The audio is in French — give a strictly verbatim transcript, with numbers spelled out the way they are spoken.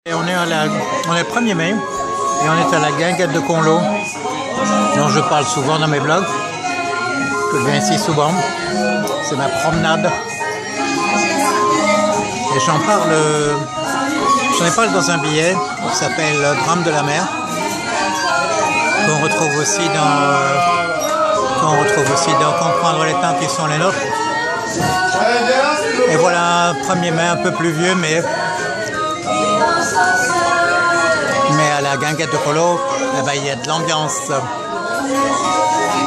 Et on est, à la, on est le premier mai et on est à la guinguette de Conlo, dont je parle souvent dans mes blogs, que je viens ici souvent. C'est ma promenade. Et j'en parle, j'en parle dans un billet qui s'appelle Drame de la mer, qu'on retrouve aussi dans, qu'on retrouve aussi dans Comprendre les temps qui sont les nôtres. Et voilà, un premier mai un peu pluvieux, mais mais à la guinguette de Conlo, eh ben, il y a de l'ambiance.